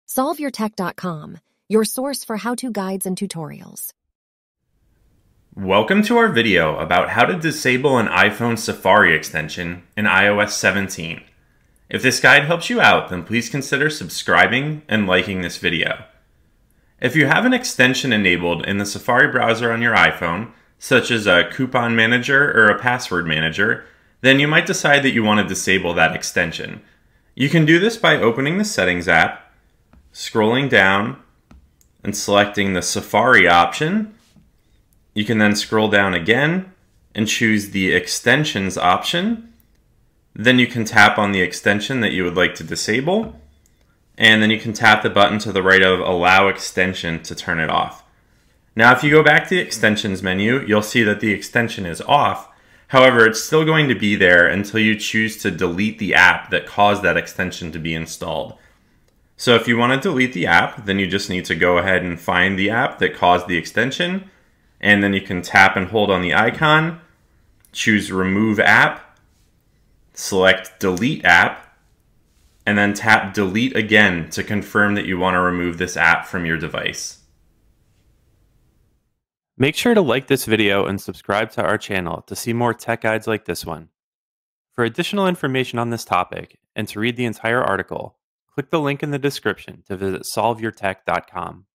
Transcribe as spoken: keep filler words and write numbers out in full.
solve your tech dot com, your source for how-to guides and tutorials. Welcome to our video about how to disable an iPhone Safari extension in i O S seventeen. If this guide helps you out, then please consider subscribing and liking this video. If you have an extension enabled in the Safari browser on your iPhone, such as a coupon manager or a password manager, then you might decide that you want to disable that extension. You can do this by opening the Settings app, scrolling down, and selecting the Safari option. You can then scroll down again and choose the Extensions option. Then you can tap on the extension that you would like to disable, and then you can tap the button to the right of Allow Extension to turn it off. Now, if you go back to the Extensions menu, you'll see that the extension is off. However, it's still going to be there until you choose to delete the app that caused that extension to be installed. So if you want to delete the app, then you just need to go ahead and find the app that caused the extension, and then you can tap and hold on the icon, choose Remove App, select Delete App, and then tap Delete again to confirm that you want to remove this app from your device. Make sure to like this video and subscribe to our channel to see more tech guides like this one. For additional information on this topic and to read the entire article, click the link in the description to visit solve your tech dot com.